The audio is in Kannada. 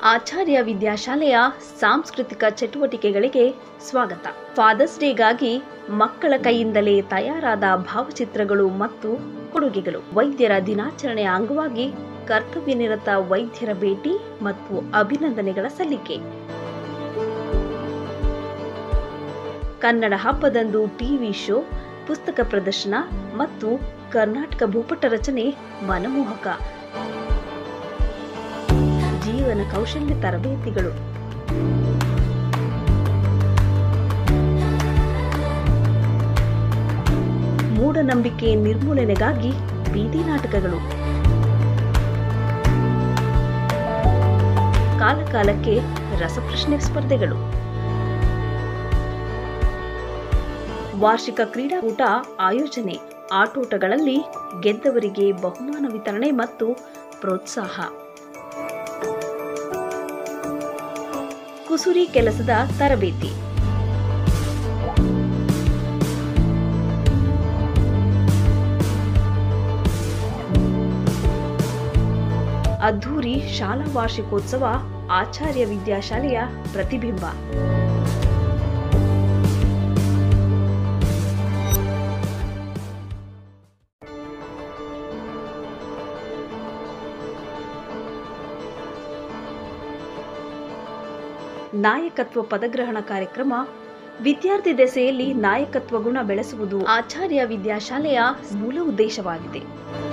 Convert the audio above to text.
ಆಚಾರ್ಯ ವಿದ್ಯಾಶಾಲೆಯ ಸಾಂಸ್ಕೃತಿಕ ಚಟುವಟಿಕೆಗಳಿಗೆ ಸ್ವಾಗತ. ಫಾದರ್ಸ್ ಡೇಗಾಗಿ ಮಕ್ಕಳ ಕೈಯಿಂದಲೇ ತಯಾರಾದ ಭಾವಚಿತ್ರಗಳು ಮತ್ತು ಕೊಡುಗೆಗಳು. ವೈದ್ಯರ ದಿನಾಚರಣೆಯ ಅಂಗವಾಗಿ ಕರ್ತವ್ಯ ನಿರತ ವೈದ್ಯರ ಭೇಟಿ ಮತ್ತು ಅಭಿನಂದನೆಗಳ ಸಲ್ಲಿಕೆ. ಕನ್ನಡ ಹಬ್ಬದಂದು ಟಿವಿ ಶೋ, ಪುಸ್ತಕ ಪ್ರದರ್ಶನ ಮತ್ತು ಕರ್ನಾಟಕ ಭೂಪಟ ರಚನೆ ಮನಮೋಹಕ. ಜೀವನ ಕೌಶಲ್ಯ ತರಬೇತಿಗಳು. ಮೂಢನಂಬಿಕೆ ನಿರ್ಮೂಲನೆಗಾಗಿ ಬೀದಿ ನಾಟಕಗಳು. ಕಾಲಕಾಲಕ್ಕೆ ರಸಪ್ರಶ್ನೆ ಸ್ಪರ್ಧೆಗಳು. ವಾರ್ಷಿಕ ಕ್ರೀಡಾಕೂಟ ಆಯೋಜನೆ. ಆಟೋಟಗಳಲ್ಲಿ ಗೆದ್ದವರಿಗೆ ಬಹುಮಾನ ವಿತರಣೆ ಮತ್ತು ಪ್ರೋತ್ಸಾಹ. ಕುಸುರಿ ಕೆಲಸದ ತರಬೇತಿ. ಅದ್ಧೂರಿ ಶಾಲಾ ವಾರ್ಷಿಕೋತ್ಸವ ಆಚಾರ್ಯ ವಿದ್ಯಾಶಾಲೆಯ ಪ್ರತಿಬಿಂಬ. ನಾಯಕತ್ವ ಪದಗ್ರಹಣ ಕಾರ್ಯಕ್ರಮ. ವಿದ್ಯಾರ್ಥಿ ದೆಸೆಯಲ್ಲಿ ನಾಯಕತ್ವ ಗುಣ ಬೆಳೆಸುವುದು ಆಚಾರ್ಯ ವಿದ್ಯಾಶಾಲೆಯ ಮೂಲ ಉದ್ದೇಶವಾಗಿದೆ.